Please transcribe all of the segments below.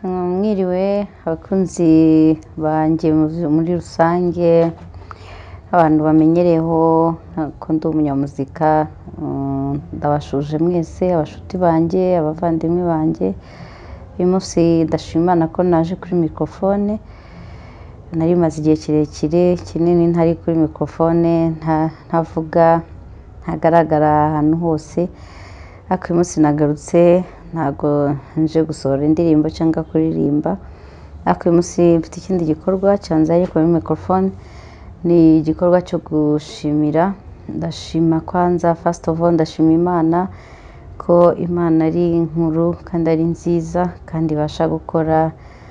mwiriwe abakunzi banjye muri rusange, abantu bamenyereyeho ko ndi umunyamuzika. Ndabashuje mwese, abashuti banjye, abavandimwe banjye. Uyu munsi ndashima Imana ko naje kuri mikrofone. Nari maze igihe kirekire kinini ntari kuri mikrofone, ntavuga, ntagaragara ahantu hose. Ariko uyu munsi nagarutse, ntago nje gusohora indirimbo cyangwa kuririmba. Ariko uyu munsi mfite ikindi gikorwa cyanzanye kuri mikrofone. Ni igikorwa cyo gushimira. Ndashima kwanza, first of all ndashima Imana ko Imana ari nkuru kandi ari nziza kandi ibasha gukora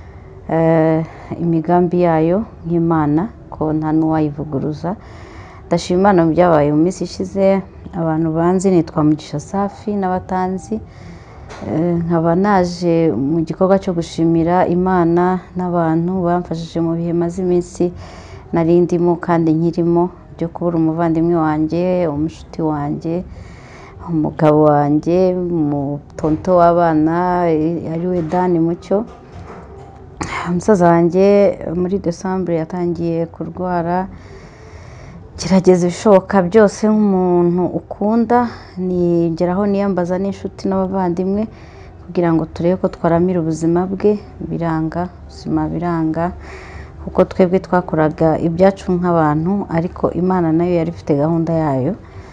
imigambi yayo nk'Imana, ko nta n'uwayivuguruza. Ndashima Imana mu byabaye mu minsi ishize. Abantu banzi nitwa Mugisha Safi n'abatanzi. Nkaba naje mu gikorwa cyo gushimira Imana n'abantu bamfashije mu bihe maze iminsi nari ndimo kandi nkirimo byo kubura umuvandimwe wanjye, umushuti wanjye, umugabo wanjye, umutonto w'abana ariwe Dani Mucyo. Umusaza wanjye muri December yatangiye kurwara. Gerageza ibishoboka byose nk'umuntu ukunda, nigeraho niyambaza n'inshuti n'abavandimwe kugira ngo turebe ko twaramira ubuzima bwe. Biranga, ubuzima biranga, kuko twebwe twakoraga ibyacu nk'abantu, ariko Imana nayo yari ifite gahunda yayo.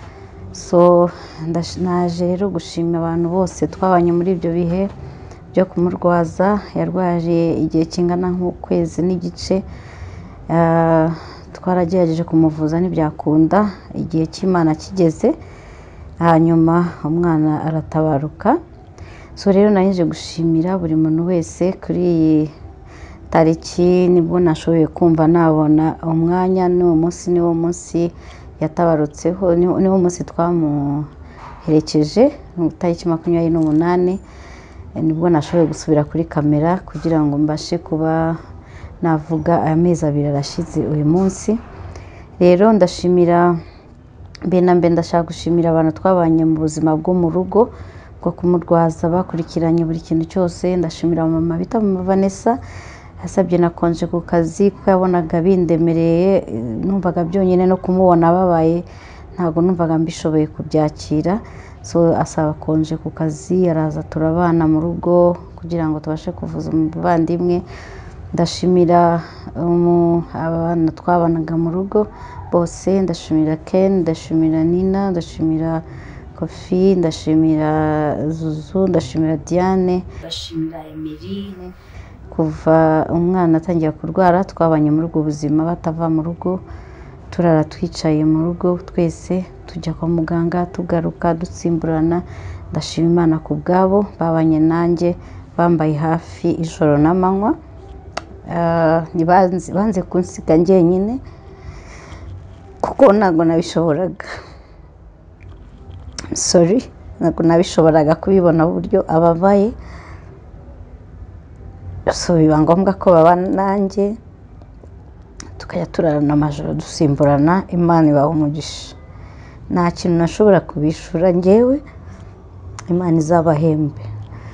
So naje rero gushima abantu bose twabanye muri ibyo bihe byo kumurwaza. Yarwaje igihe kingana nk'ukwezi n'igice. Twaragerageje kumuvuza ntibyakunda. Igihe cy'Imana kigeze, hanyuma umwana aratabaruka. So rero naje gushimira buri muntu wese. Kuri iyi tariki nibwo nashoboye kumva nabona umwanya, n'uwo munsi yatabarutseho, niwo munsi twamuherekeje mu tariki 28. Nibwo nashoboye gusubira kuri kamera kugira ngo mbashe kuba navuga amezi 2 arashize uyu munsi. Rero ndashimira ndashaka gushimira abantu twabanye mu buzima bwo mu rugo bwo kumurwaza, bakurikiranye buri kintu cyose. Ndashimira mama bita Vanessa, yasabye nakonje ku kazi kuko yabonaga bindemereye. Numvaga byonyine no kumubona ababaye ntago numvaga mbishoboye kubyakira. So asaba konje ku kazi, araza turabana mu rugo kugira ngo tubashe kuvuza umuvandimwe. Ndashimira abana twabanaga mu rugo bose. Ndashimira Ken, ndashimira Nina, ndashimira Kofi, ndashimira Zuzu, ndashimira Diane, ndashimira Emeline. Kuva umwana atangiye kurwara twabanye muri ubwo buzima, batava mu rugo, turara twicaye mu rugo twese, tujya kwa muganga, tugaruka dutsimburana. Ndashima Imana ku bwabo, babanye nanjye, bambaye hafi ijoro n'amanywa. Banze kunsiga njyenyine kuko ntabwo nabishoboraga. Ntabwo nabishoboraga kubibona uburyo ababaye. So biba ngombwa ko babana nanjye, tukajya turarana amajoro dusimburana. Imana ibaha umugisha. Nta kintu nashobora kubishura njyewe, Imana izabahembe.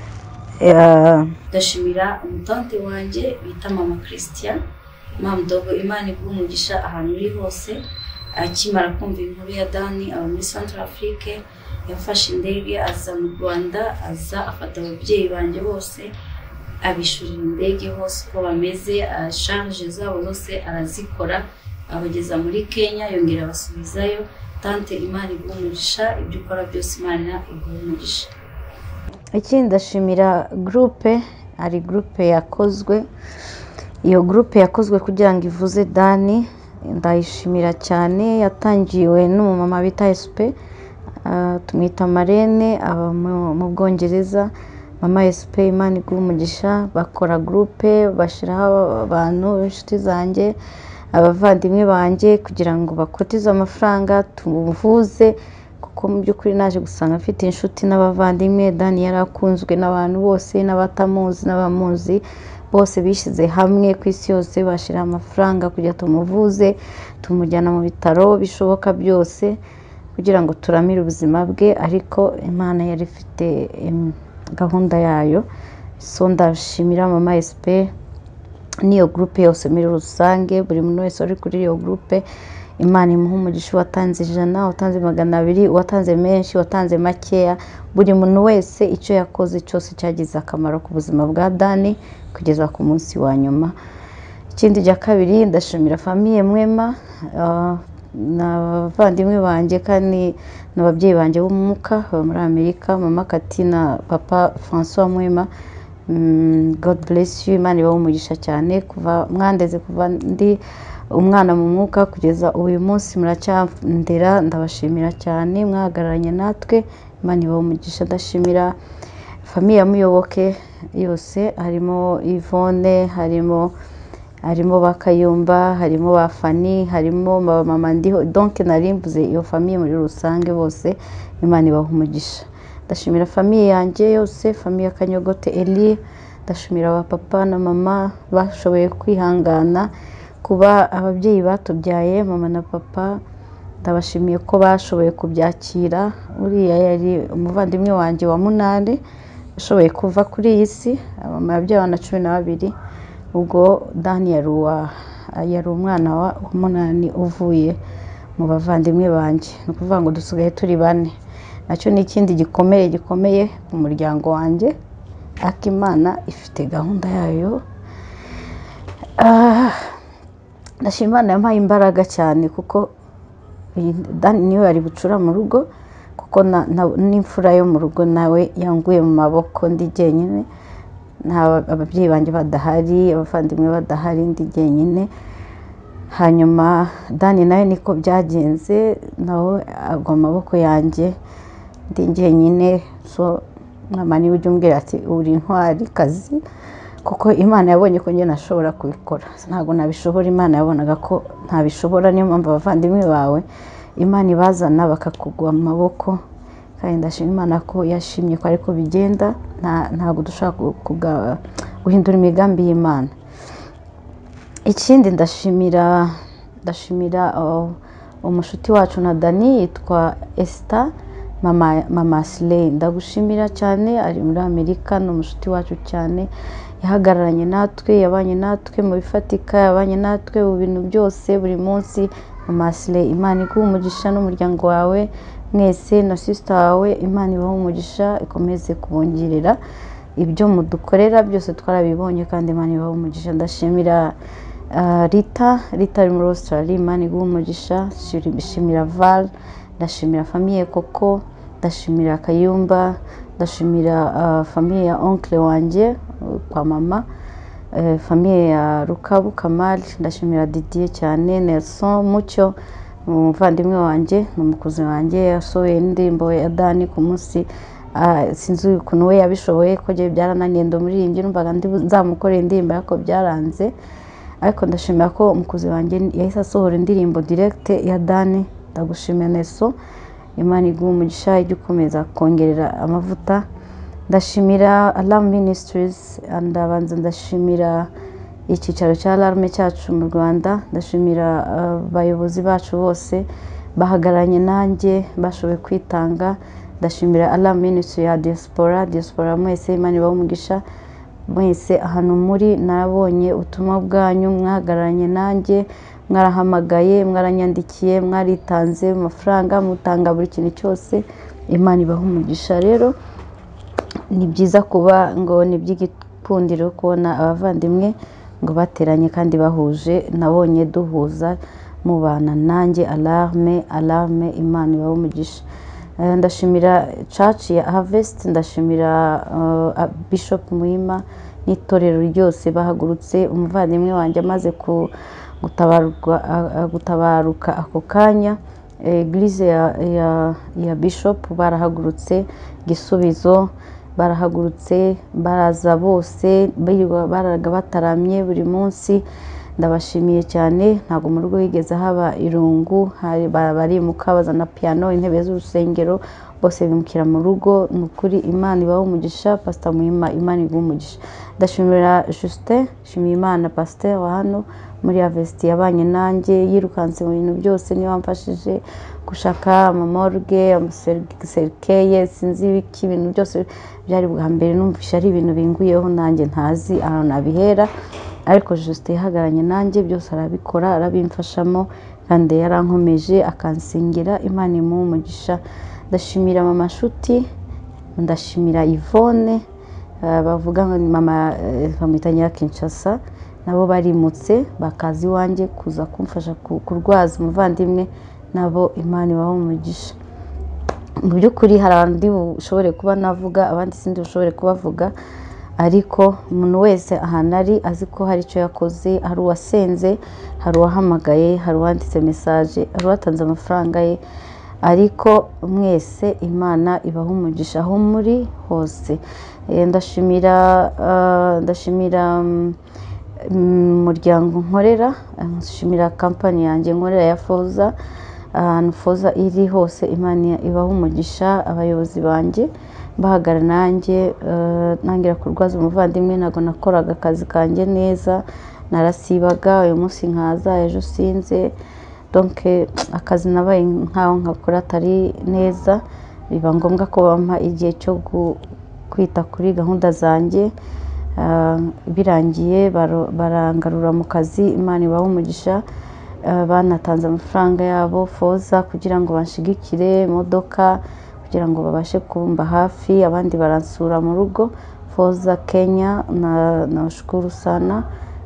Ndashimira umutante wanjye bita Mama Christian, Mama Dogo. Imana iguha umugisha ahantu uri hose. Akimara kumva inkuru ya Dani aba muri Central Afrique, yafashe indege aza mu Rwanda, aza afata ababyeyi banjye bose, abishurira indege hose uko bameze, charge zabo zose arazikora, abageza muri Kenya, yongera abasubizayo. Tante, Imana iguha umugisha, ibyo ukora byose Imana iguha umugisha. Ikindi ndashimira groupe, ari groupe yakozwe. Iyo groupe yakozwe kugira ngo ivuze Dani. Ndayishimira cyane. Yatangiwe n'umumama bita SP, tumwita Marene, aba mu Bwongereza. Mama SP, Imana iguha umugisha. Bakora groupe, bashiraho abantu inshuti zanjye, abavandimwe banjye, kugira ngo bakotize amafaranga tumuvuze, kuko mu by'ukuri naje gusanga afite inshuti n'abavandimwe. Dani yarakunzwe n'abantu bose, n'abatamuzi n'abamuzi bose, bishyize hamwe ku isi yose bashira amafaranga kugira tumuvuze, tumujyana mu bitaro bishoboka byose kugira ngo turamire ubuzima bwe. Ariko Imana yari ifite gahunda yayo so ndashimira mama SP n'iyo groupe yose muri rusange, buri muntu wese uri kuri iyo groupe. Imana imuha umugisha, watanze 100, watanze 200, watanze menshi, watanze makeya. Buri muntu wese icyo yakoze cyose cyagize akamaro ku buzima bwa Dani kugeza ku munsi wa nyuma. Ikindi cya kabiri, ndashimira famille Mwema, n'abavandimwe banjye kandi n'ababyeyi banjye b'umwuka muri Amerika, mama Katina, papa François Mwema. God bless you. Imana ibahe umugisha cyane kuva mwandeze kuva ndi umwana mu mwuka kugeza uyu munsi muracyandera. Ndabashimira cyane, mwahagararanye natwe. Imana ibahe umugisha. Ndashimira famille ya Muyoboke yose, harimo Yvonne, harimo Bakayumba, harimo Bafani, harimo mama Ndiho, donc narimbuze iyo famille muri rusange bose. Imana ibahe umugisha. Ndashimira famille yanjye yose, famille ya Kanyogote Eli. Ndashimira aba papa na mama bashoboye kwihangana kuba ababyeyi batubyaye, mama na papa. Ndabashimiye ko bashoboye kubyakira. Uriya yari umuvandimwe wanjye wa 8 ashoboye kuva kuri iyi si, mama yabyaye na 12. Ubwo Dani yari umwana wa 8 uvuye mu bavandimwe banjye. Ni ukuvuga ngo dusigaye turi 4. Nacyo ni ikindi gikomeye mu muryango wanjye. Akimana ifite gahunda yayo. Ndashima Imana yampaye imbaraga cyane kuko Dani niwe yari bucura mu rugo, kuko n'imfura yo mu rugo nawe yanguye mu maboko ndi jyenyine. Ababyeyi banjye badahari, abavandimwe badahari, ndi jyenyine. Hanyuma Dani nawe niko byagenze, nawe agwa mu maboko yanjye ndi jyenyine. So mama niwe ujya umbwira ati uri intwari kazi, kuko Imana yabonye ko njye nashobora kubikora. Ntabwo nabishobora, Imana yabonaga ko ntabishobora. Niyo mpamvu abavandimwe bawe Imana ibazana bakakugwa mu maboko. Kandi ndashima Imana ko yashimye ko ariko bigenda. Ntabwo dushaka guhindura imigambi y'Imana. Ikindi ndashimira umushuti wacu na Dani yitwa Esther, mama Slay. Ndagushimira cyane, ari muri Amerika, ni umushuti wacu cyane. Yahagararanye natwe, yabanye natwe mu bifatika, yabanye natwe mu bintu byose buri munsi. Mama Slay, Imana iguhe umugisha n'umuryango wawe mwese na sister wawe. Imana ibahe umugisha, ikomeze kubongerera ibyo mudukorera byose, twarabibonye kandi Imana ibahe umugisha. Ndashimira Rita ari muri Australia. Imana iguhe umugisha. Ndashimira Val, ndashimira famille Koko, ndashimira Kayumba, ndashimira famille ya oncle wanjye kwa mama, famille ya Rukabu Kamal. Ndashimira Didier cyane, Nelson Mucyo umuvandimwe wanjye n'umukozi wanjye, yasohoye indirimbo ya Dani ku munsi. Sinzi ukuntu we yabishoboye, ko giye byarananiye ndumuririmbyi, numvaga nzamukorera indirimbo ariko byaranze. Ariko ndashimira ko umukozi wanjye yahise asohora indirimbo direct ya Dani. Ndagushimira Nelson, Imana iguhe umugisha, ijye ukomeza kongerera amavuta. Ndashimira Alarm Ministries, ndabanza ndashimira icyicaro cya Alarm cyacu mu Rwanda. Ndashimira abayobozi bacu bose bahagararanye nanjye, bashoboye kwitanga. Ndashimira Alarm Ministry ya diaspora mwese. Imana ibahe umugisha mwese ahantu muri. Narabonye ubutumwa bwanyu, mwahagararanye nanjye, mwarahamagaye, mwaranyandikiye, mwaritanze amafaranga, mutanga buri kintu cyose. Imana ibahe umugisha. Rero ni byiza kuba ngo ni by'igikundiro kubona abavandimwe ngo bateranye kandi bahuje. Nabonye duhuza mubana nanjye. Alarme, Imana ibahe umugisha. Ndashimira church ya Harvest, ndashimira Bishop Muhima n'itorero ryose bahagurutse. Umuvandimwe wanjye amaze gutabaruka ako kanya, Eglise ya Bishop barahagurutse, Gisubizo barahagurutse, baraza bose baraga bataramye buri munsi. ndabashimiye cyane. Ntago mu rugo higeze haba irungu, bari mukabazana piano, intebe z'urusengero, bose bimukira mu rugo. Nukuri Imana ibaho umugisha. Pastor Muhima, Imana ibaho umugisha. Ndashimira Justin, shimira Imana Pastor wa hano muri Avesti yabanye nanjye, yirukanse mu bintu byose, niyo wamfashije gushaka amamorgue, amaserkeye, sinzi ibiki, ibintu byose byari bwa mbere numvisha ari ibintu binguyeho nanjye ntazi ahantu nabihera, ariko Justin yahagaranye nanjye, byose arabikora, arabimfashamo kandi yarankomeje akansingira. Imana imuhe umugisha. Ndashimira mama Nshuti, ndashimira Yvonne, bavuga ngo mama bamwita Nyirakinshasa, nabo barimutse bakazi wanjye kuza kumfasha kurwaza umuvandimwe, nabo Imana ibaho umugisha. Mu by'ukuri hari abandi ushobore kuba navuga, abandi sindi ushobore kubavuga, ariko umuntu wese ahantu ari azi ko hari icyo yakoze. Hari uwasenze, hari uwahamagaye, hari uwanditse message, hari uwatanze amafaranga ye, ariko mwese Imana ibaho umugisha aho muri hose. Ndashimira umuryango nkorera, ndashimira kampani yanjye nkorera ya Foza, ahantu Foza iri hose Imana ibaho umugisha. Abayobozi banjye bahagara nanjye, nangira kurwaza umuvandimwe, ntago nakoraga akazi kanjye neza, narasibaga, uyu munsi nkaza, ejo sinze, donc akazi nabaye nkaho nkakora atari neza, biba ngombwa ko bampa igihe cyo kwita kuri gahunda zanjye. Birangiye barangarura mu kazi, Imana ibaho umugisha. Banatanze amafaranga yabo Foza kugira ngo banshigikire imodoka, kugira ngo babashe kumba hafi. Abandi baransura mu rugo Foza Kenya, na shukuru sana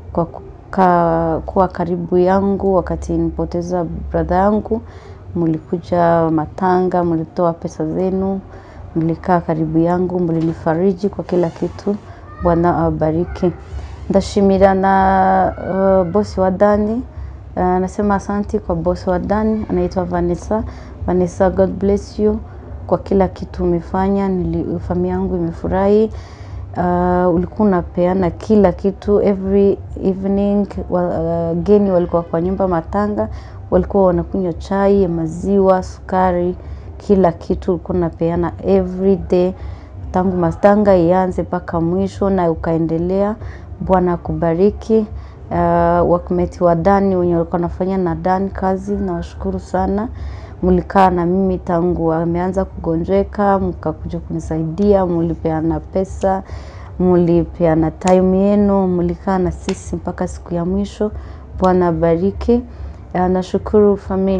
kwa karibu yangu wakati nilipoteza brother yangu. Mlikuja matanga, mlitoa pesa zenu, mlikaa karibu yangu, mlinifariji kwa kila kitu. Bwana awabariki. Ndashimira na bosi wa Dani, nasema asante kwa bosi wa Dani, anaitwa Vanessa. Vanessa, God bless you kwa kila kitu umefanya, familia yangu imefurahi. Ulikuwa unapeana kila kitu every evening. Geni walikuwa kwa nyumba matanga, walikuwa wanakunywa chai, maziwa, sukari, kila kitu ulikuwa unapeana every day tangu matanga ianze mpaka mwisho, na ukaendelea. Bwana akubariki. Wakumeti wa Dani wenye walikuwa wanafanya na Dani kazi, na washukuru sana. Mlikaa na mimi tangu ameanza kugonjeka, mkakuja kunisaidia, mlipeana pesa, mlipeana time yenu, mlikaa na sisi mpaka siku ya mwisho. Bwana bariki. Nashukuru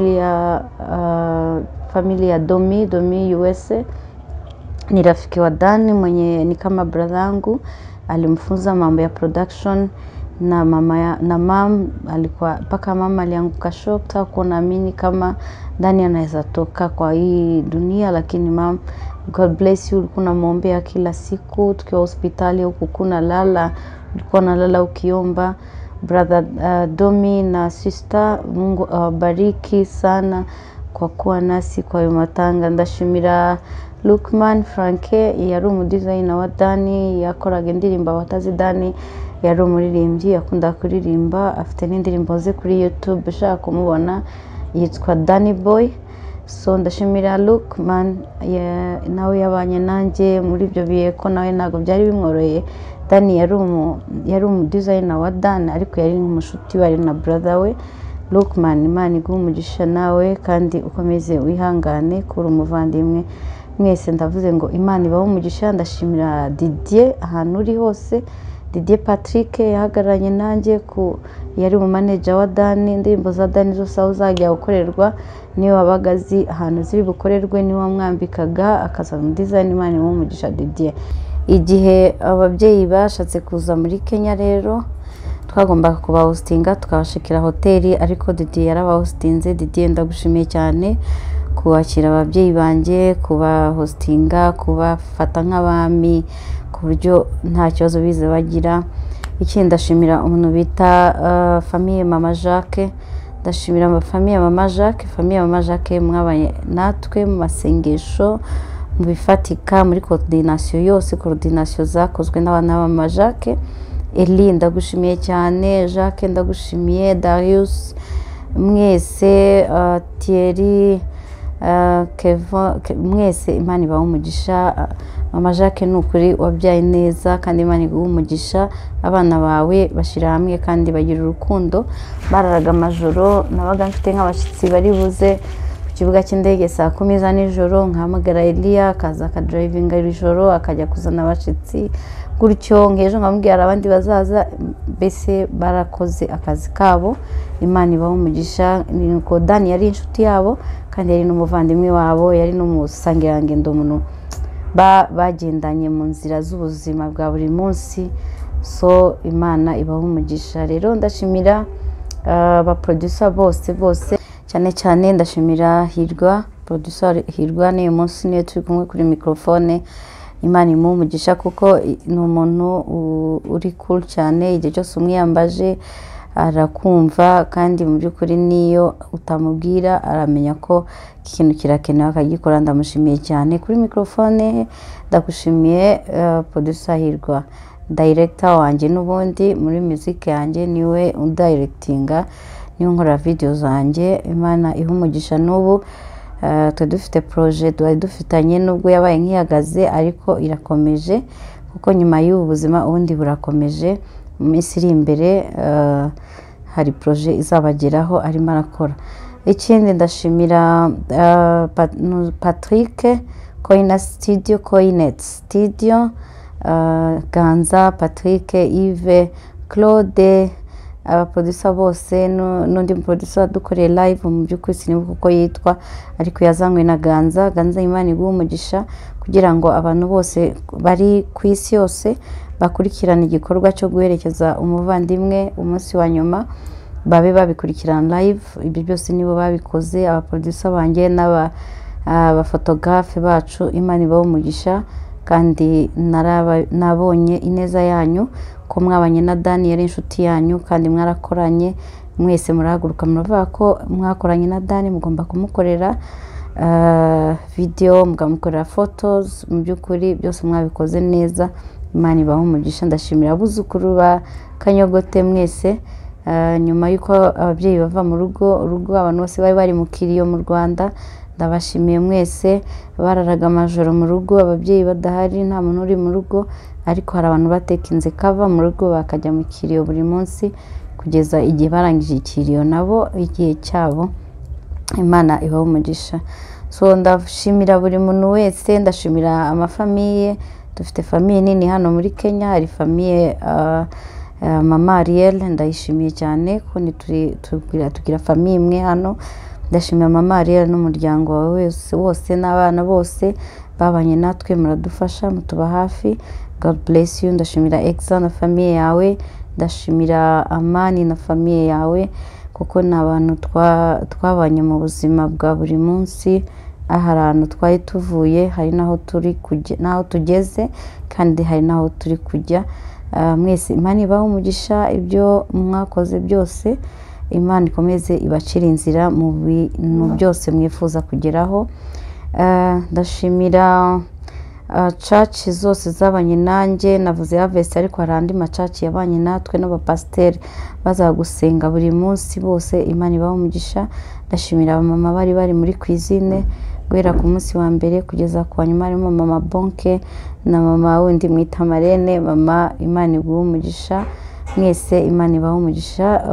familia Domi USA, ni rafiki wa Dani mwenye ni kama brother yangu, alimfunza mambo ya production. Na mama alikuwa paka mama alianguka shock, hakuwa naamini kama Dani anaweza toka kwa hii dunia, lakini mama, God bless you, ulikuwa unamwombea kila siku tukiwa hospitali huku kuna lala, ulikuwa unalala ukiomba. Brother Domi na sister, Mungu awabariki sana kwa kuwa nasi kwa matanga. Ndashimira Lukman Franke, yari umudesigner wa Dani, yakoraga indirimbo abatazi Dani, yari umuririmbyi, yakunda kuririmba, afite n'indirimbo ze kuri YouTube, ushaka kumubona yitwa Danny Boy. So ndashimira Lukman, nawe yabanye nanjye muri ibyo bihe ko nawe ntago byari bimworoye. Dani yari umudesigner wa Dani, ariko yari nk'umushuti we, na brother we. Lukman, Imana iguhe umugisha nawe kandi ukomeze wihangane kuri umuvandimwe. Mwese ndavuze ngo Imana ibaho umugisha. Ndashimira Didier ahantu uri hose, Didier Patrick yahagararanye nanjye, yari mu manager wa Dani, indirimbo za Dani zose aho zajya gukorerwa niwe wabagazi ahantu ziri bukorerwe, niwe wamwambikaga akaza mu design. Imana ibaho umugisha Didier. Igihe ababyeyi bashatse kuza muri Kenya rero twagombaga kuba hostinga, tukabashikira hoteli, ariko Didier yaraba hostinze. Didier, ndagushimiye cyane kuwakira ababyeyi banjye, kuba hostinga, kubafata nk'abami ku buryo nta kibazo bize bagira. Ikindi ndashimira umuntu bita famille Mama Jacques. Ndashimira famille Mama Jacques, famille Mama Jacques mwabaye natwe mu masengesho, mu bifatika, muri coordination yose, coordination zakozwe n'abana ba Mama Jacques. Eli ndagushimiye cyane, Jacques ndagushimiye, Darius mwese, Thierry, mwese Imana ibahe umugisha. Mama Jacques nukuri wabyaye neza kandi Imana iguhe umugisha, abana bawe bashira hamwe kandi bagira urukundo. Bararaga amajoro, nabaga mfite nk'abashitsi bari buze ku kibuga cy'indege saa 10 za nijoro, nkahamagara Elia akaza akadrivinga ijoro akajya kuzana abashitsi gutyo, ngejo nkamubwira abandi bazaza. Bese barakoze akazi kabo, Imana ibahe umugisha. Niko Dani yari inshuti yabo kandi yari n'umuvandimwe wabo, yari n'umusangirangendo, umuntu bagendanye mu nzira z'ubuzima bwa buri munsi. So Imana ibahe umugisha. Rero ndashimira ba producer bose cyane cyane ndashimira Hirwa, producer Hirwa, ni umunsi niyo turi kumwe kuri microphone. Imana imuhe umugisha kuko ni umuntu uri cool cyane, igihe cyose umwiyambaje arakumva kandi mu by'ukuri niyo utamubwira aramenya ko ikintu kirakenewe akagikora. Ndamushimiye cyane. Kuri microphone ndagushimiye producer Hirwa, director wanjye n'ubundi muri music yanjye, niwe undirectinga, niwe nkora video zanjye. Imana ihe umugisha. N'ubu twe dufite projet duari dufitanye, nubwo yabaye nkihagaze ariko irakomeje kuko nyuma y'ubu buzima ubundi burakomeje. Mu minsi iri imbere hari projet izabageraho arimo arakora. Ikindi ndashimira Patrick Koina Studio, Koinet Studio, Ganza, Patrick, Yves, Claude, abaproducer bose n'undi producer dukoreye live mu by'ukuri sinibuka uko yitwa ariko yazanywe na Ganza. Imana iguhe umugisha kugira ngo abantu bose bari ku isi yose bakurikirana igikorwa cyo guherekeza umuvandimwe umunsi wa nyuma, babe babikurikirana live. Ibyo byose nibo babikoze, abaproducer banjye n'abafotografe bacu. Imana ibahe umugisha kandi nabonye ineza yanyu ko mwabanye na Dani, yari inshuti yanyu kandi mwarakoranye mwese, murahaguruka muravuga ko mwakoranye na Dani, mugomba kumukorera video, mukamukorera photos. Mu by'ukuri byose mwabikoze neza. Imana ibahe umugisha. Ndashimira abuzukuru ba Kanyogote mwese. Nyuma yuko ababyeyi bava mu rugo abantu bose bari mu kiriyo mu Rwanda, ndabashimiye mwese. Bararaga amajoro mu rugo, ababyeyi badahari, nta muntu uri mu rugo, ariko hari abantu batekinze kava mu rugo bakajya mu kiriyo buri munsi kugeza igihe barangije ikiriyo nabo igihe cyabo. Imana ibahe umugisha. So ndashimira buri muntu wese, ndashimira amafamiye. Dufite famiye nini hano muri Kenya, hari famiye Mama Ariel, ndayishimiye cyane ko tugira famiye imwe hano. Ndashimira Mama Ariel n'umuryango wawe wose n'abana bose babanye natwe, muradufasha, mutuba hafi. God bless you. Ndashimira Exa na famiye yawe, ndashimira Amani na famiye yawe kuko ni abantu twabanye mu buzima bwa buri munsi. Aha ahantu twari tuvuye hari naho turi kujya, naho tugeze kandi hari naho turi kujya. Mwese Imana ibahe umugisha. Ibyo mwakoze byose Imana ikomeze ibacira inzira mu bintu byose mwifuza kugeraho. Ndashimira church zose zabanye nanjye, navuze Harvest ariko hari andi church yabanye natwe n'abapasiteri bazagusenga buri munsi bose. Imana ibahe umugisha. Ndashimira abamama bari muri cuisine guhera ku munsi wa mbere kugeza ku nyuma, harimo mama Bonke na mama wundi mwita Marene. Mama Imana iguhe umugisha mwese, Imana ibahe umugisha.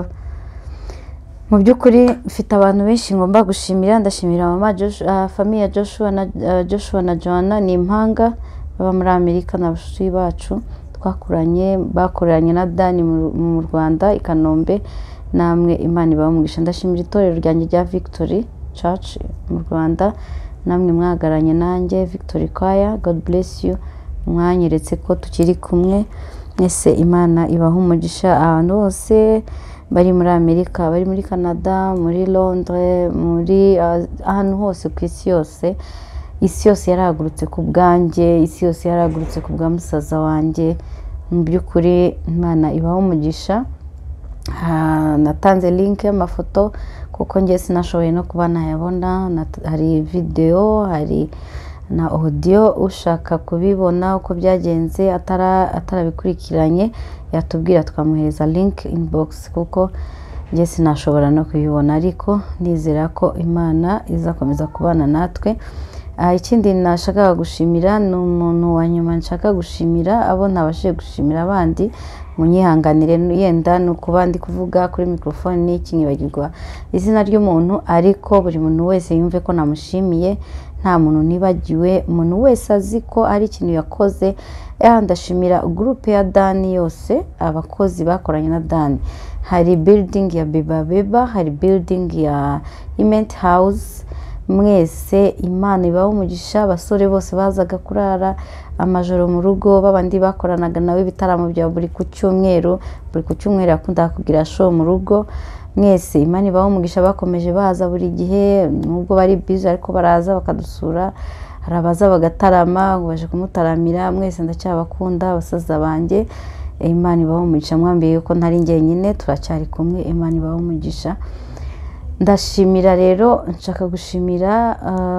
Mu by'ukuri mfite abantu benshi ngomba gushimira. Ndashimira mama famiye Joshua na Joanna ni impanga baba muri Amerika, n'abashuti bacu bakoranye na Dani mu Rwanda i Kanombe. Namwe Imana ibahe umugisha. Ndashimira itorero ryanjye rya Victory Church mu Rwanda, namwe mwagaranye nanjye Victory Choir. God bless you, mwanyeretse ko tukiri kumwe. Mwese Imana ibahe umugisha. Abantu bose bari muri Amerika, bari muri Canada, muri Londres, muri ahantu hose ku isi yose. Isi yose yarahagurutse ku bwanjye, isi yose yarahagurutse ku bwa musaza wanjye. Mu by'ukuri Imana ibahe umugisha. Natanze link y'amafoto kuko njye sinashoboye no kuba nayabona. Hari video, hari na audio. Ushaka kubibona uko byagenze atarabikurikiranye yatubwira tukamuhereza link inbox, kuko njye sinashobora no kubibona, ariko nizera ko Imana izakomeza kubana natwe. Ikindi nashaka gushimira ni umuntu wa nyuma nshaka gushimira, abo ntabashije gushimira abandi munyihanganire, yenda nuko bandi kuvuga kuri microphone n'iki nkibagirwa izina ry'umuntu, ariko buri muntu wese yumve ko namushimiye, nta muntu nibagiwe, umuntu wese azi ko ari ikintu yakoze. Ndashimira groupe ya Dani yose, abakozi bakoranye na Dani. Hari building ya Beba, hari building ya Iment House. Mwese Imana ibaho umugisha. Abasore bose bazaga kurara amajoro mu rugo, babandi bakoranaga nawe bitaramo bya buri ku cyumweru yakunda kugira show mu rugo. Mwese Imana ibaho umugisha, bakomeje baza buri gihe, nubwo bari busy ariko baraza bakadusura. Hari abaza bagatarama, baje kumutaramira. Mwese ndacyabakunda abasaza banjye. Imana ibaho umugisha, mwambiye ko ntari njyenyine, turacyari kumwe. Imana ibaho umugisha. Ndashimira rero, nshaka gushimira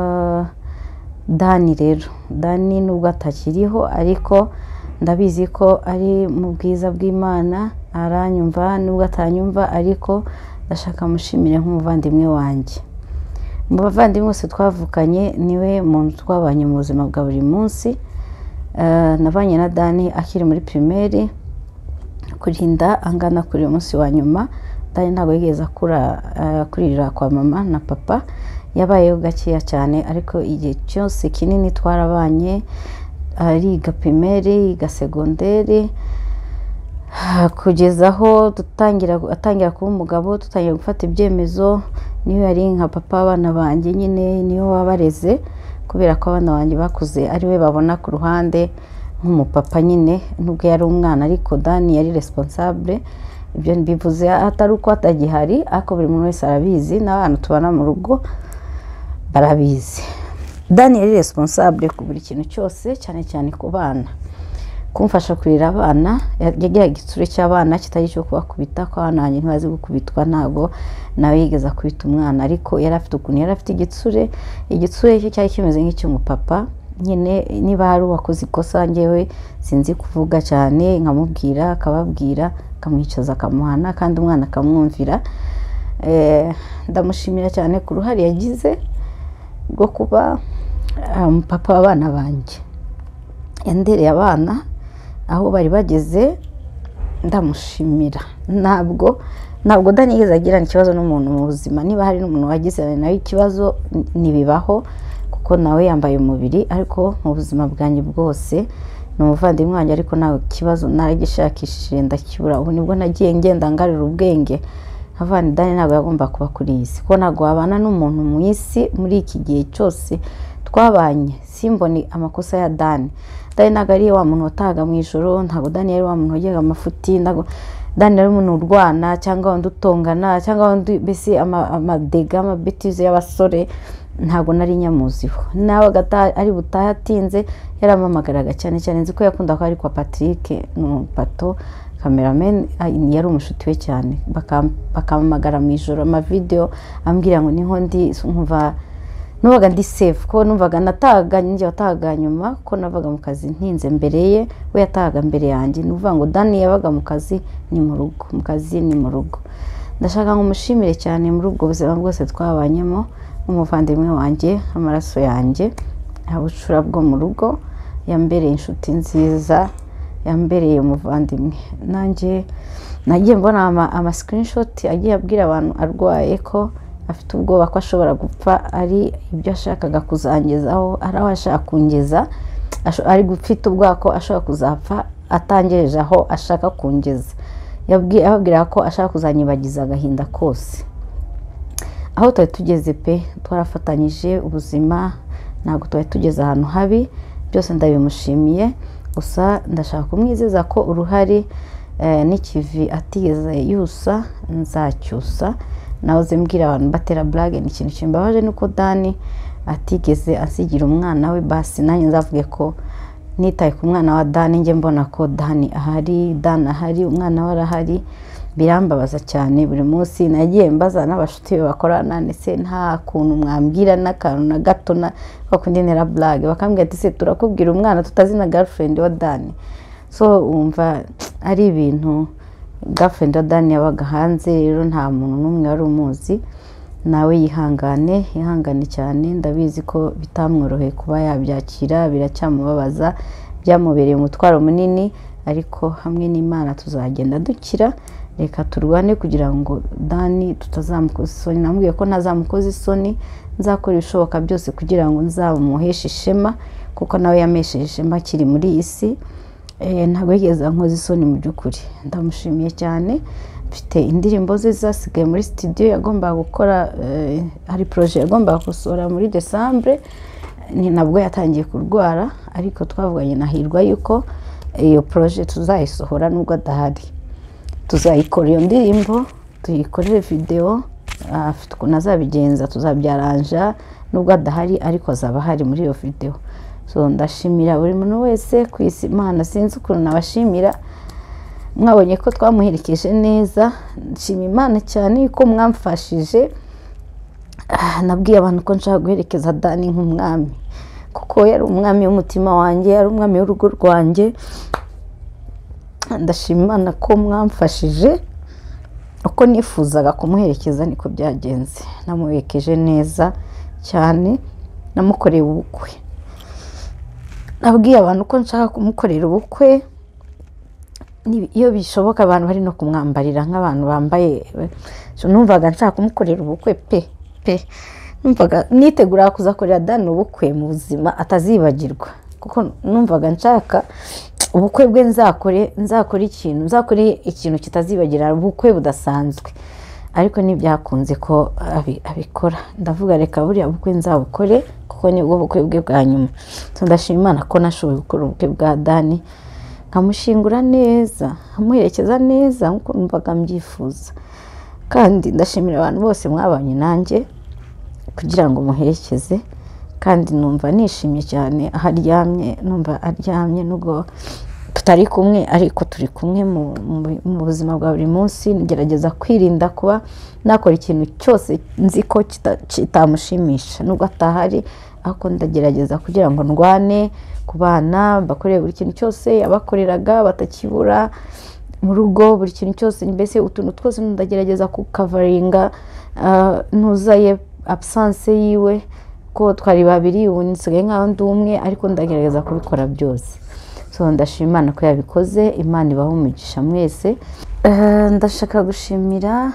Dani rero. Dani nubwo atakiriho, ariko ndabizi ko ari mu bwiza bw'Imana, aranyumva nubwo atanyumva, ariko ndashaka mushimire nk'umuvandimwe wanjye. Mu bavandimwe bose twavukanye niwe muntu twabanye mu buzima bwa buri munsi. Nabanye na Dani akiri muri primaire kurinda angana kuri umunsi wa nyuma. Dani ntabwo yigeze kurira kwa mama na papa, yabayeho gakeya cyane, ariko igihe cyose kinini twarabanye. Ariga primaire, yiga secondaire, kugeza aho atangira kuba umugabo, tutangira gufata ibyemezo. Niyo yari nka papa abana banjye, nyine niyo wabareze, kubera ko abana banjye bakuze ari we babona ku ruhande nk'umupapa nyine, nubwo yari umwana, ariko Dani yari responsable. Ibyo bivuze atari uko atagihari, ariko buri muntu wese arabizi, n'abantu tubana mu rugo barabizi. Dani yari responsable ku buri kintu cyose, cyane cyane ku bana, kumfasha kurera abana. Yagira igitsure cy'abana kitari cyo kubakubita, ko abana banjye ntibazi gukubitwa, ntago nawe yigeze akubita umwana, ariko yari afite ukuntu yari afite igitsure cye cyari kimeze nk'icy'umupapa nyine. Niba hari uwakoze ikosa, njyewe sinzi kuvuga cyane, nkamubwira akababwira, akamwicaza akamuhana, kandi umwana akamwumvira. Ndamushimira cyane ku ruhare yagize rwo kuba papa w'abana banjye. Yandereye abana aho bari bageze, ndamushimira. Ntabwo Dani yigeze agirana ikibazo n'umuntu mu buzima. Niba hari n'umuntu wagize nawe ikibazo, nibibaho, kuko nawe yambaye umubiri, ariko mu buzima bwanjye bwose ni umuvandimwe wanjye, ariko nta kibazo naragishakishije ndakibura. Ubu nibwo nagiye ngenda ngarura ubwenge, havana Dani ntabwo yagomba kuba kuri iyi si, ko ntabwo wabana n'umuntu mu isi muri iki gihe cyose twabanye simboni amakosa ya Dani. Dani ntabwo ari wa muntu watahaga mu ijoro, ntabwo Dani yari wa muntu wajyaga amafuti, ntabwo Dani yari umuntu urwana cyangwa wundi utongana cyangwa wundi mbese amadega amabetize y'abasore. Ntabwo nari nyamuziho, nawe ari butaha atinze yaramamagaraga cyane cyane. Nzi ko yakunda ko ari kwa Patrick Pato cameraman, yari umushuti we cyane. Bakamamagara mu ijoro amavideo ambwira ngo niho ndi, nkumva nubaga ndi safe, ko numvaga natahaga njye watahaga nyuma, ko navaga mu kazi ntinze mbere ye, we yatahaga mbere yanjye. Nuvuga ngo Dani yabaga mu kazi ni mu rugo, mu kazi ni mu rugo. Ndashaka ngo mushimire cyane muri ubwo buzima bwose twabanyemo, umuvandimwe wanjye, amaraso yanjye, abucura bwo mu rugo. Yambereye inshuti nziza, yambereye umuvandimwe. Nanjye nagiye mbona ama screenshot agiye abwira abantu arwaye ko afite ubwoba ko ashobora gupfa, ari ibyo ashakaga kuzangezaho, ari aho ashaka kungeza, ari gufite ubwoba ko ashobora kuzapfa atangereje aho ashaka kungeza. Ababwira ko ashaka kuzanyibagiza agahinda kose. Aho twari tugeze pe, twarafatanyije ubuzima, ntabwo twari tugeze ahantu habi. Byose ndabimushimiye, gusa ndashaka kumwizeza ko uruhari n'ikivi atigeze yusa nzacyusa. Nahoze mbwira abantu batera blague, ni ikintu kimbabaje nuko Dani atigeze asigira umwana we. Basi nanjye nzavuge ko nitaye ku mwana wa Dani, njye mbona ko Dani ahari, umwana we arahari. birambabaza cyane buri munsi nagiye mbaza n'abashuti bakorana ndetse nta kuntu mwambwira n'akantu na gato na bakundi nera blague bakambwira ati se turakubwira umwana tutazi na girlfriend wa Dani. So umva ari ibintu girlfriend wa Dani yabaga hanze rero nta muntu n'umwe wari umuzi. Nawe yihangane cyane, ndabizi ko bitamworoheye kuba yabyakira, biracyamubabaza, byamubereye umutwaro munini, ariko hamwe n'Imana tuzagenda dukira. Reka turwane kugira ngo Dani tutazamukoza isoni. Namubwiye ko ntazamukoza isoni, nzakora ibishoboka byose kugira ngo nzamuheshe ishema, kuko nawe yamesheje ishema kiri muri iyi si. Ntabwo yigeze ankoza isoni mu by'ukuri. Ndamushimiye cyane. Mfite indirimbo ze zasigaye muri studio yagombaga gukora, hari projet yagombaga gusohora muri December, ni nabwo yatangiye kurwara, ariko twavuganye na Hirwa yuko iyo projet tuzayisohora nubwo adahari. Tuzayikora iyo ndirimbo, tuyikorere video, afite ukuntu azabigenza, tuzabyaranja nubwo adahari, ariko azaba hari muri iyo video. So ndashimira buri muntu wese ku isi. Imana sinzi ukuntu nabashimira, mwabonye ko twamuherekeje neza. Nshima Imana cyane ko mwamfashije. Nabwiye abantu ko nshaka guherekeza Dani nk'umwami, kuko yari umwami w'umutima wanjye, yari umwami w'urugo rwanjye. Ndashima Imana ko mwamfashije, uko nifuzaga kumuherekeza niko byagenze. Namuherekeje neza cyane, namukoreye ubukwe. Nabwiye abantu ko nshaka kumukorera ubukwe, iyo bishoboka abantu bari no kumwambarira nk'abantu bambaye. Numvaga nshaka kumukorera ubukwe pe numvaga nitegura kuzakorera Dani ubukwe mu buzima atazibagirwa, kuko numvaga nshaka ubukwe bwe nzakora ikintu kitazibagira, ubukwe budasanzwe. Ariko ntibyakunze ko abikora. Ndavuga reka buriya bukwe nzabukore, kuko nibwo bukwe bwe bwa nyuma. Ndashima Imana ko nashoboye gukora ubukwe bwa Dani, nkamushingura neza, nkamuherekeza neza nkuko numvaga mbyifuza. Kandi ndashimira abantu bose mwabanye nanjye kugira ngo muherekeze, kandi numva nishimye cyane. Aharyamye numva aryamye, nubwo tutari kumwe ariko turi kumwe mu buzima bwa buri munsi. Ngerageza kwirinda kuba nakora ikintu cyose nzi ko kitamushimisha nubwo atahari, ariko ndagerageza kugira ngo ndwane ku bana, bakoreye buri kintu cyose yabakoreraga batakibura mu rugo, buri kintu cyose, mbese utuntu twose ndagerageza kukavaringa ntuzaye absence yiwe, ko twari babiri ubu nsigaye nkaho ndi umwe, ariko ndagerageza kubikora byose. So ndashima Imana ko yabikoze. Imana ibahe umugisha mwese. Ndashaka gushimira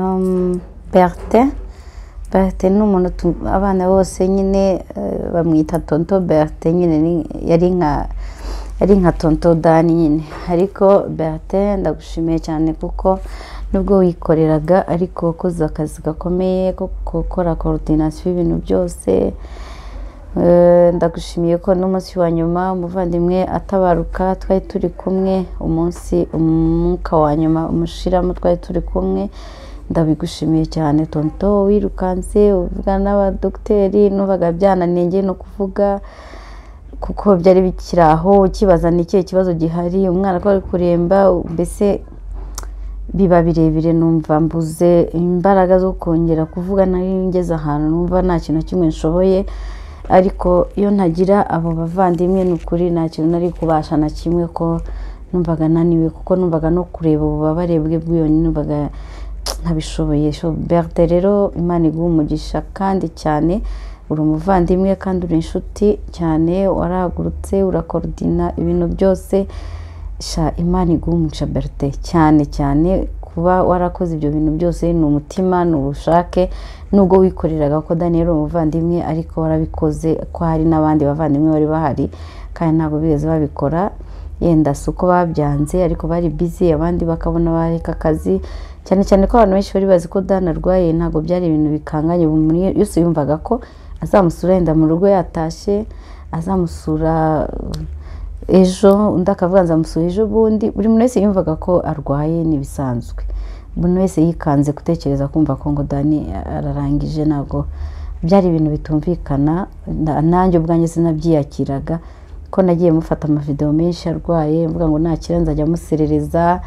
Bertin ni umuntu abana bose nyine bamwita tonto Bertin, nyine yari nka tonto Dani nyine. Ariko Bertin ndagushimiye cyane, kuko nubwo wikoreraga ariko wakoze akazi gakomeye ko gukora coordination y'ibintu byose. Ndagushimiye ko n'umunsi wa nyuma umuvandimwe atabaruka twari turi kumwe, umwuka wa nyuma umushiramo twari turi kumwe. Ndabigushimiye cyane tonto, wirukanse uvuga n'abadokiteri, nubaga byananenge no kuvuga, kuko byari bikiraho ukibaza ni ikihe kibazo gihari, umwana ko ari kuremba, mbese biba birebire. Numva mbuze imbaraga zo kongera kuvuga, nari ngeze ahantu numva nta kintu kimwe nshoboye. Ariko iyo ntagira abo bavandimwe n'ukuri nta kintu nari kubasha na kimwe, ko numvaga naniwe, kuko numvaga no kureba ububabare bwe bwiyonyine numvaga ntabishoboye. Bertin rero Imana iguha umugisha kandi cyane, uri umuvandimwe kandi uri inshuti cyane, warahagurutse urakoordina ibintu byose. Imana iguha umugisha Bertin cyane cyane, kuba warakoze ibyo bintu byose. Ni umutima, ni ubushake, nubwo wikoreraga ko Daniel umuvandimwe, ariko warabikoze, ko hari n'abandi bavandimwe bari bahari kandi ntabwo bigeze babikora. Yenda si uko babyanze, ariko bari busy, abandi bakabona bareka akazi, cyane cyane ko abantu benshi bari bazi ko Dani arwaye. Ntabwo byari ibintu bikanganye, buri yose yumvaga ko azamusura yenda mu rugo yatashye, azamusura ejo, undi akavuga nzamusura ejo bundi. Buri muntu wese yumvaga ko arwaye, n'ibisanzwe. Buri wese yikanze gutekereza kumva ko ngo Dani ararangije. Ntabwo byari ibintu bitumvikana. Nanjye ubwanjye sinabyiyakiraga, ko nagiye mufata amavideo menshi arwaye, mvuga ngo nakira nzajya muserereza,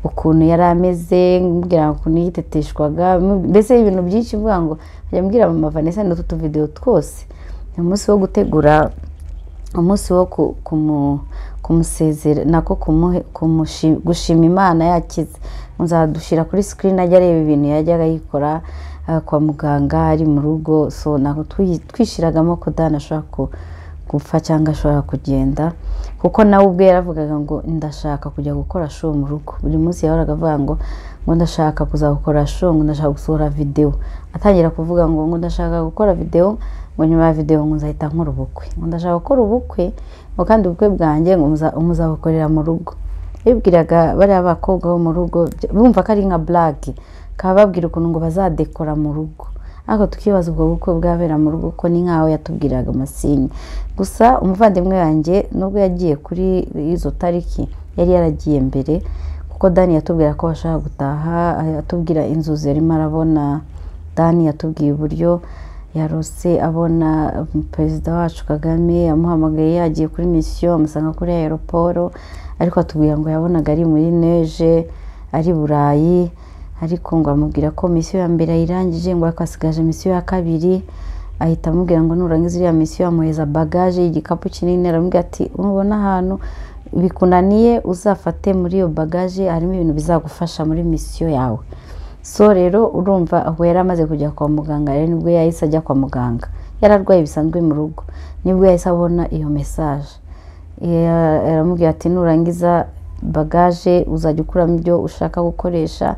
ukuntu yari ameze, mbwira ukuntu yiteteshwaga, mbese ibintu byinshi mvuga ngo njya mbwira mama Vanessa n'utu tuvideo twose. Umunsi wo gutegura umunsi wo kumusezera nako gushima Imana yakize, nzadushira kuri screen ajya areba ibintu yajyaga yikora kwa muganga ari mu rugo. So nako twishiragamo ko Dani ashobora gupfa cyangwa ashobora kugenda, kuko nawe ubwe yaravugaga ngo ndashaka kujya gukora show mu rugo. Buri munsi yahoraga avuga ngo ndashaka kuza gukora show, ngo ndashaka gusohora video. Atangira kuvuga ngo ndashaka gukora video, ngo nyuma ya video ngo nzahita nkora ubukwe, ngo ndashaka gukora ubukwe, ngo kandi ubukwe bwanjye ngo umuzabukorera mu rugo. Yibwiraga bari abakobwa bo mu rugo bumva ko ari nka blague, kababwira ukuntu ngo bazadekora mu rugo. Ariko tukibaza ubwo bukwe bwabera mu rugo ko ni nkaho yatubwiraga amasinye. Gusa umuvandimwe wanjye nubwo yagiye kuri izo tariki yari yaragiye mbere, kuko Dani yatubwira ko bashaka gutaha, atubwira inzozi yarimo arabona. Dani yatubwiye uburyo yarose abona perezida wacu Kagame amuhamagaye yagiye kuri mission, amusanga kuri aeroport, ariko atubwira ngo yabonaga ari muri neige ari Burayi, ariko ngo amubwira ko mission ya mbere ayirangije, ngo akasigaje mission ya kabiri. Ahita amubwira ngo nurangiza iriya mission amuheza bagage y'igikapu kinini, aramubwira ati umubona ahantu bikunaniye uzafate muri iyo bagage, harimo ibintu bizagufasha muri mission yawe. So rero urumva aho yari amaze kujya kwa muganga, rero nibwo yahise ajya kwa muganga. Yararwaye bisanzwe mu rugo, nibwo yahise abona iyo message. Aramubwira ati nurangiza bagage uzajya ukuramo ibyo ushaka gukoresha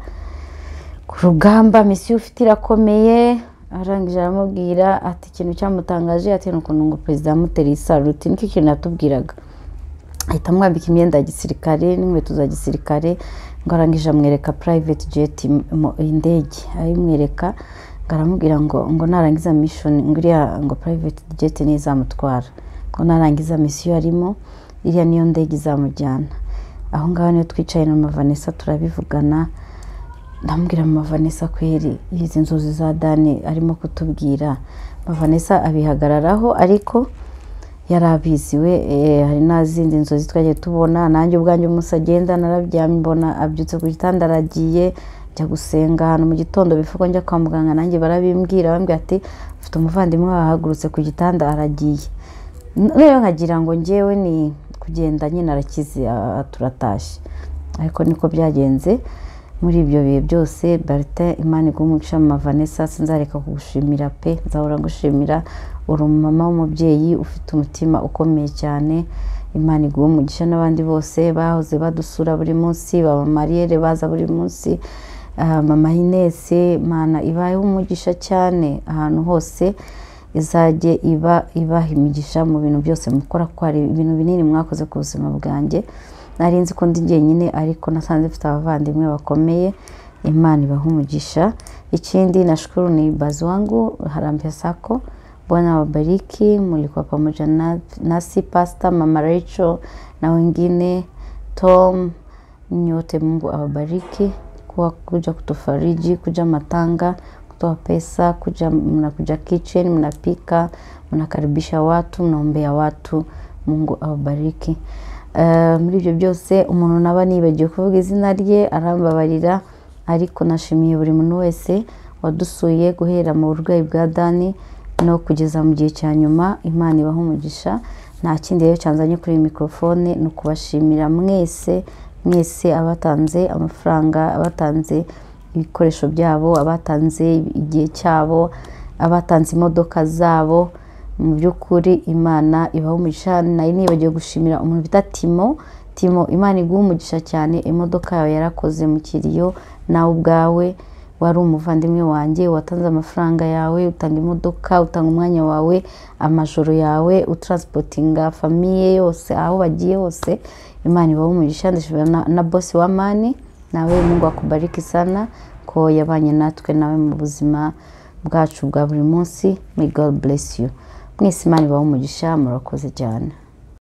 ku rugamba, mission ufite irakomeye. Arangije aramubwira ati ikintu cyamutangaje ati n'ukuntu ngo perezida yamutereye isaruti, niko ikintu yatubwiraga. Ahita amwambika imyenda ya gisirikare n'inkweto za gisirikare, ngo arangije amwereka private jet indege. Ayimwereka ngaramubwira ngo narangiza mission nguriya ngo private jet nizamutwara, ngo narangiza mission arimo iriya niyo ndege izamujyana. Aho ngaho niyo twicaye na Vanessa turabivugana. Ndambwira mama Vanessa kweri izi nzozi za Dani arimo kutubwira. Vanessa abihagararaho, ariko yarabiziwe. Hari nazindi nzozi twagiye tubona, nanjye ubwanjye umunsi agenda narabyamye mbona abyutse ku gitanda aragiye njya gusenga hano mu gitondo bifuko njya kwa muganga, nanjye barabimbwira bambwira ati ufite umuvandimwe wahagurutse ku gitanda aragiye. Rero nkagira ngo njyewe ni kugenda nyine arakize turatashye, ariko niko byagenze. Muri ibyo bihe byose Bertin Imana igumugisha mama Vanessa, sinzareka kugushimira pe, nzahora gushimira. Uri mama w'umubyeyi ufite umutima ukomeye cyane. Imana igumugisha n'abandi bose bahoze badusura buri munsi, baba Mariere baza buri munsi, mama Ines, Imana ibaye umugisha cyane ahantu hose, izajye ibaha imigisha mu bintu byose mukora, ko ari ibintu binini mwakoze ku buzima bwanjye. Nari nzi ko ndi jyenyine, ariko nasanze mfite abavandimwe bakomeye. Imana ibaha umugisha. Ikindi nashukuru ni bazi wangu Harambee Sako, Bwana wabariki, mulikuwa pamoja nasi Pastor Mama Rachel na wengine Tom, nyote Mungu awabariki kwa kuja kutufariji, kuja matanga, kutoa pesa, mnakuja kitchen, mnapika, mnakaribisha watu, mnaombea watu. Mungu awabariki. Muri ibyo byose umuntu naba nibagiye kuvuga izina rye arambabarira, ariko nashimiye buri muntu wese wadusuye guhera mu burwayi bwa Dani no kugeza mu gihe cya nyuma. Imana ibaha umugisha. Nta kindi rero cyanzanye kuri microphone no kubashimira mwese abatanze amafaranga, abatanze ibikoresho byabo, abatanze igihe cyabo, abatanze imodoka zabo. Mu by'ukuri Imana ibaha umugisha. Nari nibagiye gushimira umuntu bita Timo. Imana iguha umugisha cyane, imodoka yawe yarakoze mu kiriyo. Nawe ubwawe wari umuvandimwe wanjye, watanze amafaranga yawe, utanga imodoka, utanga umwanya wawe, amajoro yawe, utransportinga famiye yose aho bagiye hose. Imana ibaha umugisha. Ndashimira na boss wa Mani, nawe Mungu akubariki sana ko yabanye natwe nawe mu buzima bwacu bwa buri munsi. May God bless you. Mwese Imana ibaha umugisha, murakoze cyane.